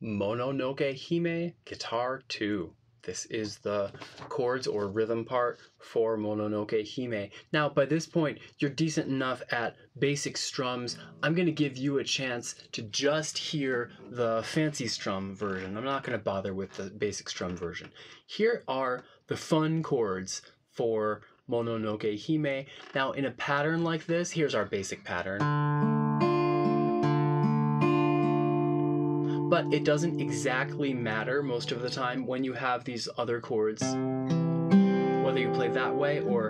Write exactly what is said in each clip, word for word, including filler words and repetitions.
Mononoke Hime Guitar two. This is the chords or rhythm part for Mononoke Hime. Now, by this point, you're decent enough at basic strums. I'm going to give you a chance to just hear the fancy strum version. I'm not going to bother with the basic strum version. Here are the fun chords for Mononoke Hime. Now, in a pattern like this, here's our basic pattern. But it doesn't exactly matter most of the time when you have these other chords, whether you play that way or...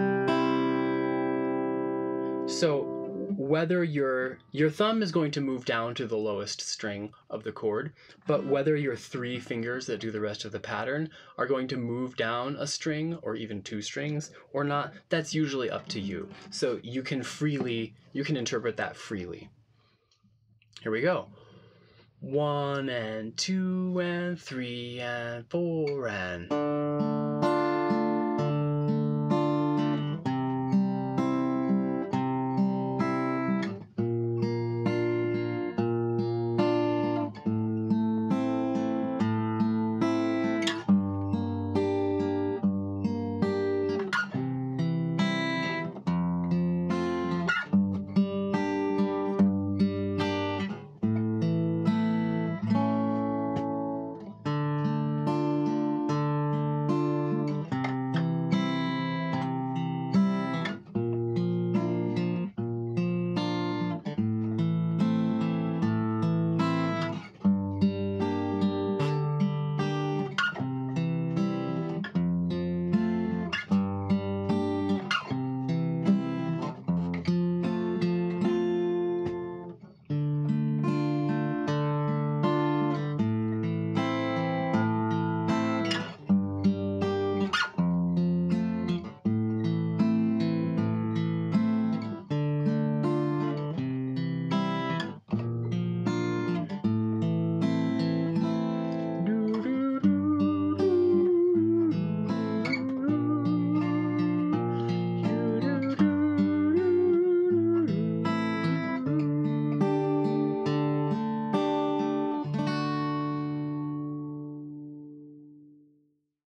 So whether your your thumb is going to move down to the lowest string of the chord, but whether your three fingers that do the rest of the pattern are going to move down a string or even two strings or not, that's usually up to you. So you can freely, you can interpret that freely. Here we go. One and two and three and four and...